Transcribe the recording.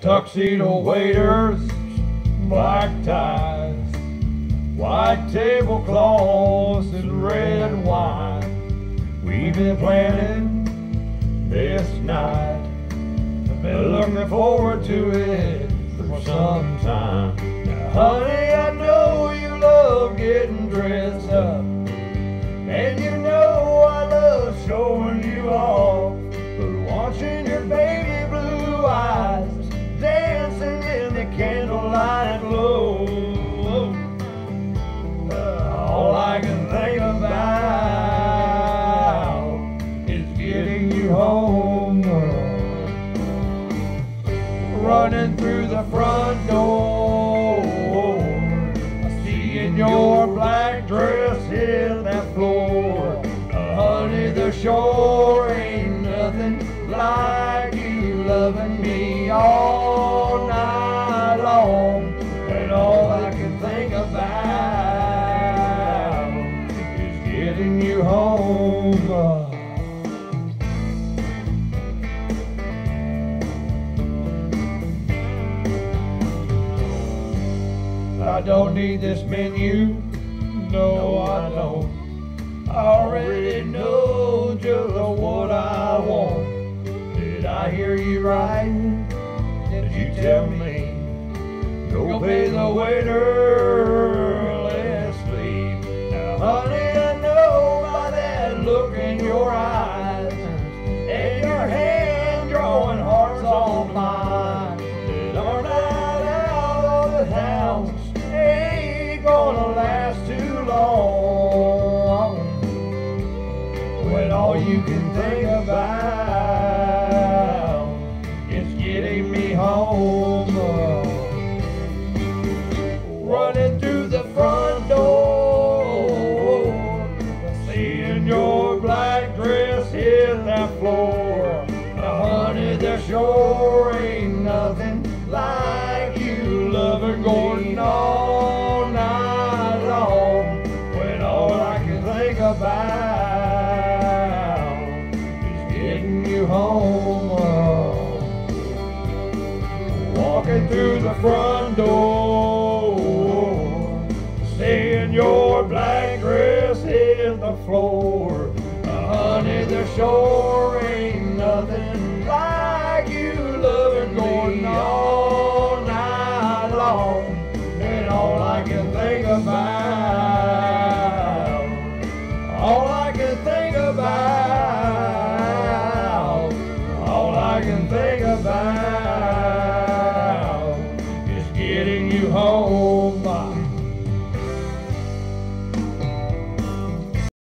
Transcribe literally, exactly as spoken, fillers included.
tuxedo waiters, black ties, white tablecloths and red wine. We've been planning this night, been looking forward to it for some time. Now honey, I know you love getting dressed up, and you know I love showing you off, but watching your baby blue eyes dancing in the candlelight glow, uh, all I can think about is getting you home. Running through the front door, seeing your black dress hit that floor. Uh, honey, the shore ain't nothing like you loving me all night long, and all I can think about is getting you home. Uh, I don't need this menu, no I don't. I already know just what I want. Did I hear you right? Did you tell me? Go pay the waiter, let's leave. Now honey, I know by that look in your eyes and your hand drawing hearts on mine, that our night out of the house ain't gonna last too long, when all you can think about is getting me home. Running through the front door, seeing your black dress hit that floor. Now honey, there sure ain't nothing like you loving going all night long, when all I can think about is getting you home. Walking through the front door, seeing your black dress hit the floor. Uh, honey, there sure ain't nothing like you loving going all night long, and all I can think about, all I can think about, all I can think about